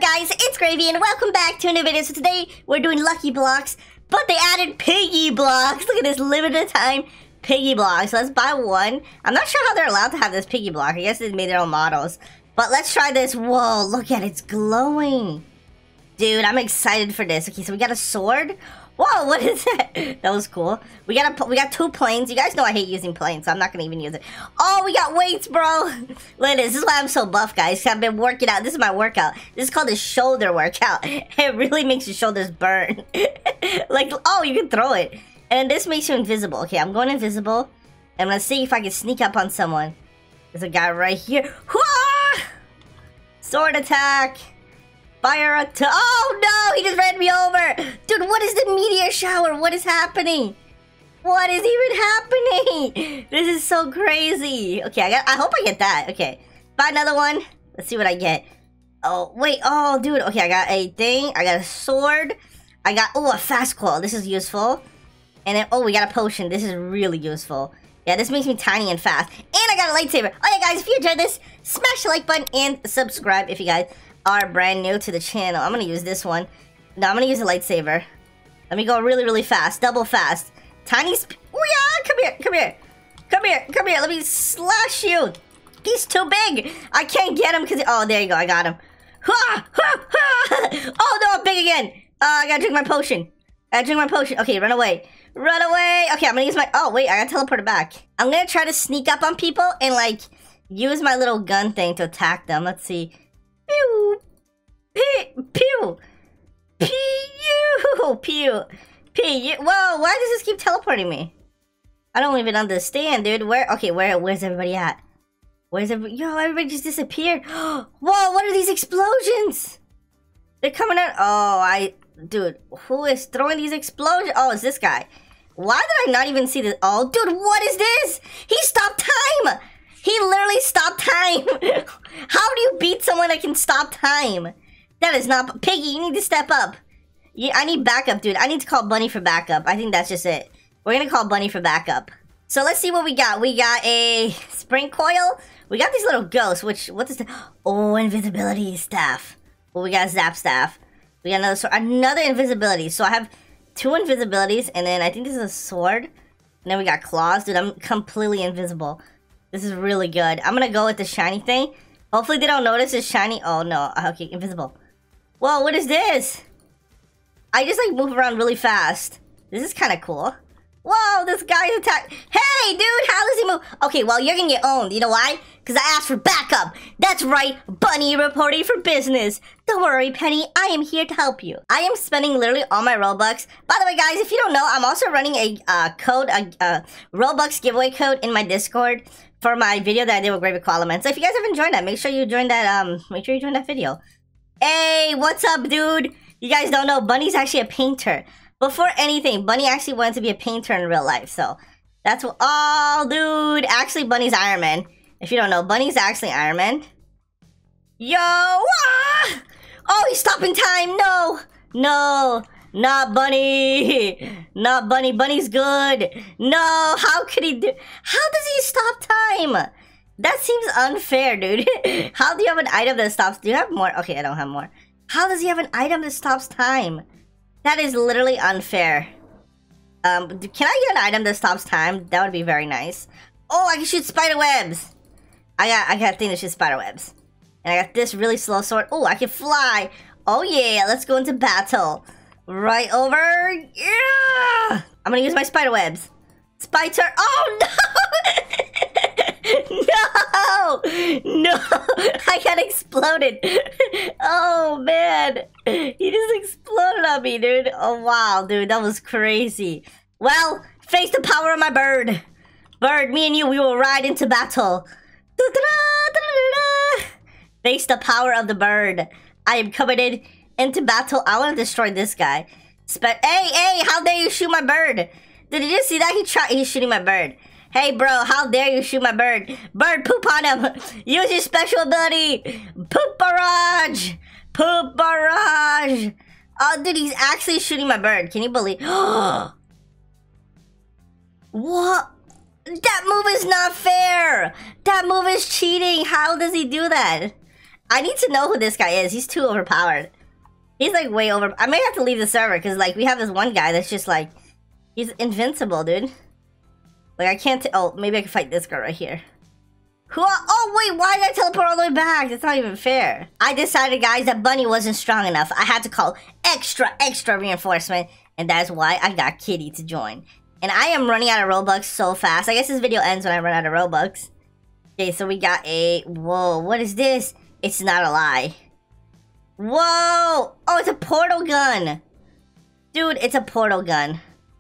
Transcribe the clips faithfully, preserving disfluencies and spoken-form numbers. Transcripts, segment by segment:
guys, it's Gravy and welcome back to a new video. So today we're doing Lucky Blocks, but they added Piggy Blocks. Look at this, limited time Piggy Blocks. So let's buy one. I'm not sure how they're allowed to have this Piggy Block. I guess they made their own models. But let's try this. Whoa, look at it, it's glowing. Dude, I'm excited for this. Okay, so we got a sword. Whoa, what is that? That was cool. We got a, we got two planes. You guys know I hate using planes, so I'm not gonna even use it. Oh, we got weights, bro. Look at this. This is why I'm so buff, guys. I've been working out. This is my workout. This is called the shoulder workout. It really makes your shoulders burn. Like, oh, you can throw it. And this makes you invisible. Okay, I'm going invisible. I'm gonna see if I can sneak up on someone. There's a guy right here. Whoa! Sword attack. Fire attack. Oh no, he just ran me over. Dude, what is the meteor shower? What is happening? What is even happening? This is so crazy. Okay, I got I hope I get that. Okay. Buy another one. Let's see what I get. Oh, wait. Oh, dude. Okay, I got a thing. I got a sword. I got oh, a fast claw. This is useful. And then oh, we got a potion. This is really useful. Yeah, this makes me tiny and fast. And I got a lightsaber. Oh yeah, guys, if you enjoyed this, smash the like button and subscribe if you guys are brand new to the channel. I'm gonna use this one. No, I'm gonna use a lightsaber. Let me go really, really fast. Double fast. Tiny sp- Oh yeah, come here, come here. Come here, come here. Let me slash you. He's too big. I can't get him because- Oh, there you go. I got him. Ha, ha, ha. Oh no, I'm big again. Uh, I gotta drink my potion. I gotta drink my potion. Okay, run away. Run away. Okay, I'm gonna use my- Oh, wait, I gotta teleport it back. I'm gonna try to sneak up on people and, like, use my little gun thing to attack them. Let's see. Pew! Pew! Pew! Pew! Pew! Pew! Whoa, why does this keep teleporting me? I don't even understand, dude. Where? Okay, where? Where's everybody at? Where's everybody? Yo, everybody just disappeared. Whoa, what are these explosions? They're coming out. Oh, I... Dude, who is throwing these explosions? Oh, it's this guy. Why did I not even see this? Oh, dude, what is this? He stopped time! He literally stopped time! How do you beat someone that can stop time? That is not... Piggy, you need to step up. Yeah, I need backup, dude. I need to call Bunny for backup. I think that's just it. We're gonna call Bunny for backup. So let's see what we got. We got a spring coil. We got these little ghosts, which... What is the... Oh, invisibility staff. Well, we got a zap staff. We got another sword. Another invisibility. So I have two invisibilities, and then I think this is a sword. And then we got claws. Dude, I'm completely invisible. This is really good. I'm gonna go with the shiny thing. Hopefully they don't notice it's shiny. Oh no. Okay, invisible. Whoa, what is this? I just like move around really fast. This is kind of cool. Whoa, this guy's attack. Hey, dude, how does he move? Okay, well, you're gonna get owned. You know why? Because I asked for backup. That's right, Bunny reporting for business. Don't worry, Penny. I am here to help you. I am spending literally all my Robux. By the way, guys, if you don't know, I'm also running a uh, code, a uh, Robux giveaway code in my Discord for my video that I did with Gravy Qualaman. So if you guys haven't joined that, make sure you join that, um, make sure you join that video. Hey, what's up, dude? You guys don't know, Bunny's actually a painter. Before anything, Bunny actually wanted to be a painter in real life, so that's what. Oh, dude, actually, Bunny's Iron Man. If you don't know, Bunny's actually Iron Man. Yo! Ah! Oh, he's stopping time. No, no, not Bunny, not Bunny. Bunny's good. No, how could he do? How does he stop time? That seems unfair, dude. How do you have an item that stops? Do you have more? Okay, I don't have more. How does he have an item that stops time? That is literally unfair. Um, can I get an item that stops time? That would be very nice. Oh, I can shoot spider webs. I got, I got a thing that shoots spider webs. And I got this really slow sword. Oh, I can fly. Oh yeah, let's go into battle. Right over. Yeah. I'm gonna use my spider webs. Spider. Oh no! No! No! I got exploded. Oh man. He just exploded on me, dude. Oh wow, dude. That was crazy. Well, face the power of my bird. Bird, me and you, we will ride into battle. Face the power of the bird. I am coming in into battle. I want to destroy this guy. Spe hey, hey, how dare you shoot my bird? Did you just see that? He tried. He's shooting my bird. Hey, bro, how dare you shoot my bird? Bird, poop on him. Use your special ability. Poop barrage. Poop barrage. Oh, dude, he's actually shooting my bird. Can you believe? What? That move is not fair. That move is cheating. How does he do that? I need to know who this guy is. He's too overpowered. He's like way over. I may have to leave the server because like we have this one guy that's just like, he's invincible, dude. Like I can't. Oh, maybe I can fight this girl right here. Who? Oh wait, why did I teleport all the way back? That's not even fair. I decided, guys, that Bunny wasn't strong enough. I had to call extra, extra reinforcement, and that's why I got Kitty to join. And I am running out of Robux so fast. I guess this video ends when I run out of Robux. Okay, so we got a... Whoa, what is this? It's not a lie. Whoa! Oh, it's a portal gun. Dude, it's a portal gun.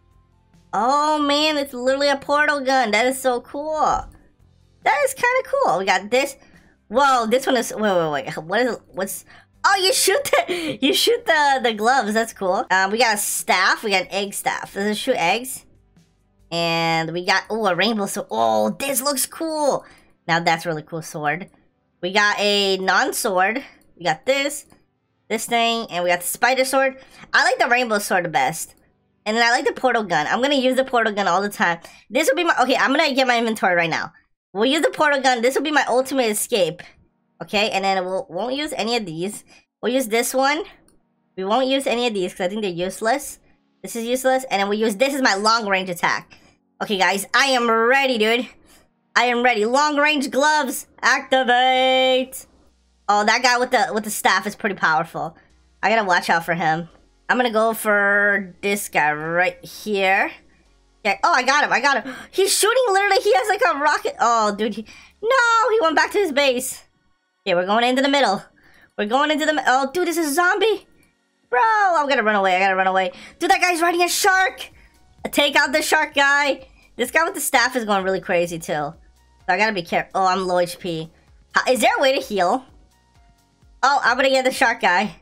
Oh, man, it's literally a portal gun. That is so cool. That is kind of cool. We got this. Whoa, this one is... Wait, wait, wait. What is... What's... Oh, you shoot the... You shoot the, the gloves. That's cool. Um, we got a staff. We got an egg staff. Does it shoot eggs? And we got... Oh, a rainbow sword. Oh, this looks cool. Now, that's a really cool sword. We got a non-sword. We got this. This thing. And we got the spider sword. I like the rainbow sword the best. And then I like the portal gun. I'm going to use the portal gun all the time. This will be my... Okay, I'm going to get my inventory right now. We'll use the portal gun. This will be my ultimate escape. Okay, and then we'll, won't use any of these. We'll use this one. We won't use any of these because I think they're useless. This is useless. And then we'll use... This is my long range attack. Okay, guys. I am ready, dude. I am ready. Long range gloves. Activate. Oh, that guy with the with the staff is pretty powerful. I gotta watch out for him. I'm gonna go for this guy right here. Yeah. Oh, I got him. I got him. He's shooting literally. He has like a rocket. Oh, dude. He... No, he went back to his base. Okay, we're going into the middle. We're going into the... Oh, dude, this is a zombie. Bro, I'm gonna run away. I gotta run away. Dude, that guy's riding a shark. Take out the shark guy. This guy with the staff is going really crazy, too. So I gotta be careful. Oh, I'm low H P. How... Is there a way to heal? Oh, I'm gonna get the shark guy.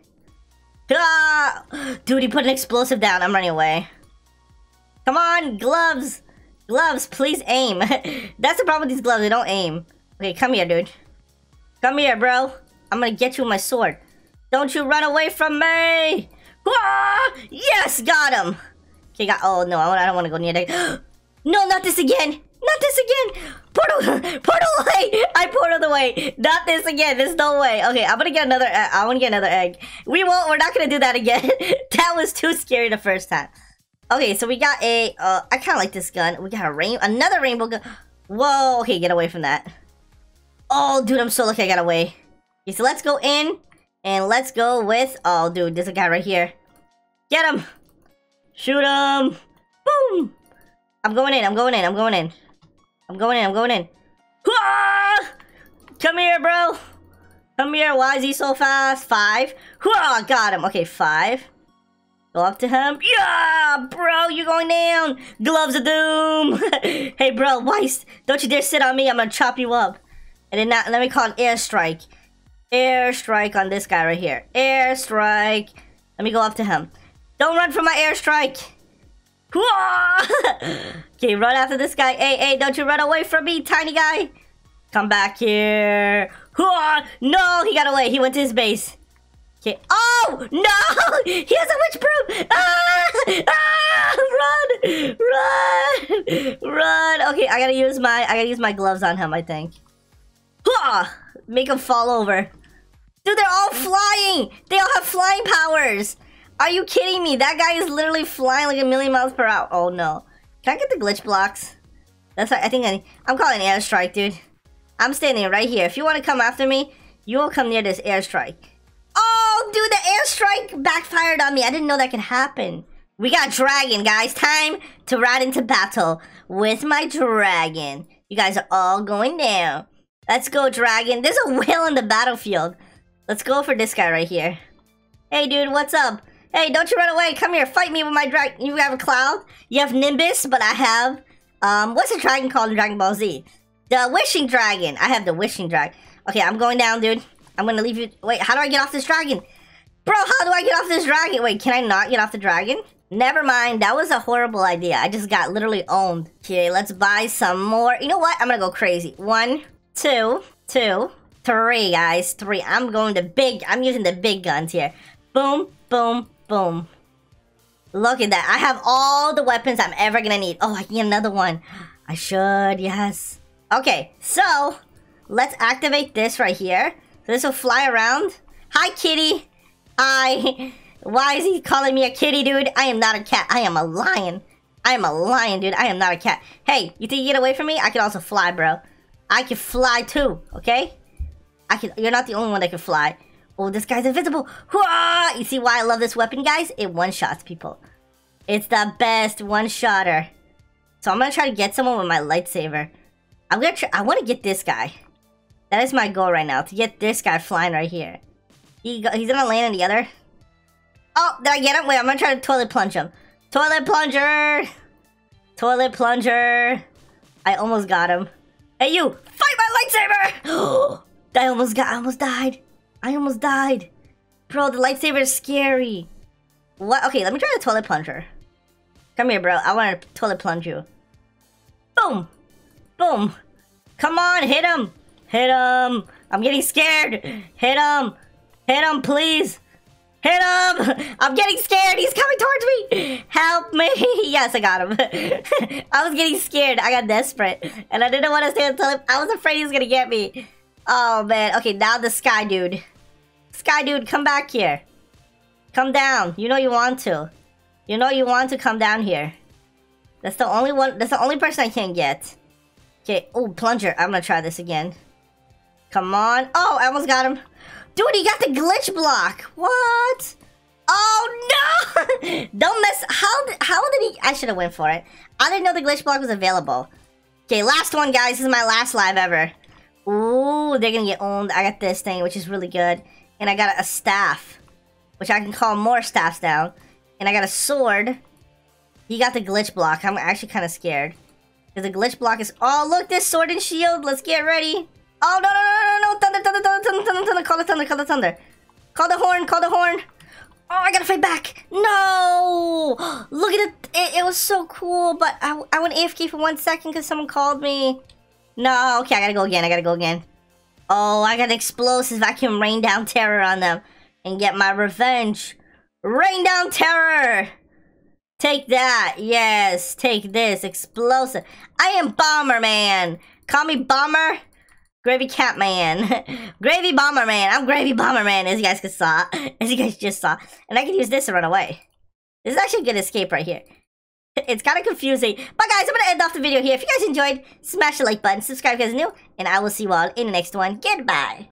Ah! Dude, he put an explosive down. I'm running away. Come on, gloves. Gloves, please aim. That's the problem with these gloves. They don't aim. Okay, come here, dude. Come here, bro. I'm gonna get you with my sword. Don't you run away from me. Ah! Yes, got him. Okay, got... Oh, no, I don't want to go near that. No, not this again. Not this again. Portal. Portal away. I portaled away. Not this again. There's no way. Okay, I'm gonna get another... Uh, I want to get another egg. We won't. We're not gonna do that again. That was too scary the first time. Okay, so we got a... Uh, I kind of like this gun. We got a rain... Another rainbow gun. Whoa. Okay, get away from that. Oh, dude, I'm so lucky I got away. Okay, so let's go in. And let's go with... Oh, dude, there's a guy right here. Get him. Shoot him. Boom. I'm going in. I'm going in. I'm going in. I'm going in. I'm going in. Ah! Come here, bro. Come here. Why is he so fast? Five. Ah, got him. Okay, five. Go up to him. Yeah, bro, you're going down. Gloves of doom. Hey, bro, why? Don't you dare sit on me. I'm going to chop you up. And then now, let me call an airstrike. Airstrike on this guy right here. Airstrike. Let me go up to him. Don't run from my airstrike. Okay, run after this guy. Hey, hey, don't you run away from me, tiny guy. Come back here. No, he got away. He went to his base. Okay. Oh, no. He has a witch broom. Ah, ah, run. Run. Run. Okay, I gotta use my, I gotta use my gloves on him, I think. Make him fall over. Dude, they're all flying. They all have flying powers. Are you kidding me? That guy is literally flying like a million miles per hour. Oh, no. Can I get the glitch blocks? That's what I think I, I'm calling an airstrike, dude. I'm standing right here. If you want to come after me, you will come near this airstrike. Oh, dude, the airstrike backfired on me. I didn't know that could happen. We got dragon, guys. Time to ride into battle with my dragon. You guys are all going down. Let's go, dragon. There's a whale on the battlefield. Let's go for this guy right here. Hey, dude, what's up? Hey, don't you run away. Come here, fight me with my dragon. You have a cloud. You have Nimbus, but I have... Um, what's a dragon called in Dragon Ball Z? The Wishing Dragon. I have the Wishing Dragon. Okay, I'm going down, dude. I'm gonna leave you... Wait, how do I get off this dragon? Bro, how do I get off this dragon? Wait, can I not get off the dragon? Never mind. That was a horrible idea. I just got literally owned. Okay, let's buy some more. You know what? I'm gonna go crazy. One, two, two, three, guys. Three. I'm going to big... I'm using the big guns here. Boom, boom, boom. Look at that. I have all the weapons I'm ever gonna need. Oh, I can get another one. I should, yes. Okay, so let's activate this right here. So this will fly around. Hi, kitty. Hi. Why is he calling me a kitty, dude? I am not a cat. I am a lion. I am a lion, dude. I am not a cat. Hey, you think you get away from me? I can also fly, bro. I can fly too, okay? I can. You're not the only one that can fly. Oh, this guy's invisible. Hooah! You see why I love this weapon, guys? It one-shots people. It's the best one-shotter. So I'm gonna try to get someone with my lightsaber. I'm gonna try. I want to get this guy. That is my goal right now, to get this guy flying right here. He go, he's gonna land in the other. Oh, did I get him? Wait, I'm gonna try to toilet plunge him. Toilet plunger! Toilet plunger! I almost got him. Hey, you! Fight my lightsaber! I almost got. I almost died. I almost died. Bro, the lightsaber is scary. What? Okay, let me try the toilet plunger. Come here, bro. I want to toilet plunge you. Boom! Boom! Come on, hit him! Hit him! I'm getting scared! Hit him! Hit him, please! Hit him! I'm getting scared! He's coming towards me! Help me! Yes, I got him. I was getting scared. I got desperate. And I didn't want to stay until I was afraid he was gonna get me. Oh, man. Okay, now the Sky Dude. Sky Dude, come back here. Come down. You know you want to. You know you want to come down here. That's the only one. That's the only person I can't get. Okay. Oh, plunger. I'm gonna try this again. Come on. Oh, I almost got him. Dude, he got the glitch block. What? Oh, no. Don't mess. How, how did he? I should have went for it. I didn't know the glitch block was available. Okay, last one, guys. This is my last live ever. Ooh, they're gonna get owned. I got this thing, which is really good. And I got a staff, which I can call more staffs down. And I got a sword. He got the glitch block. I'm actually kind of scared. Because the glitch block is... Oh, look, this sword and shield. Let's get ready. Oh, no, no, no, no, no. Thunder, thunder, thunder, thunder, thunder, thunder. Call the thunder, call the thunder. Call the horn, call the horn. Oh, I gotta fight back. No. Look at it. It, it was so cool. But I, I went A F K for one second because someone called me. No, okay, I gotta go again. I gotta go again. Oh, I got explosives. I can rain down terror on them and get my revenge. Rain down terror. Take that. Yes, take this. Explosive. I am Bomberman. Call me Bomber. Gravy Catman. Gravy Bomberman. I'm Gravy Bomberman, as you guys just saw. As you guys just saw. And I can use this to run away. This is actually a good escape right here. It's kind of confusing. But guys, I'm going to end off the video here. If you guys enjoyed, smash the like button, subscribe if you guys are new, and I will see you all in the next one. Goodbye.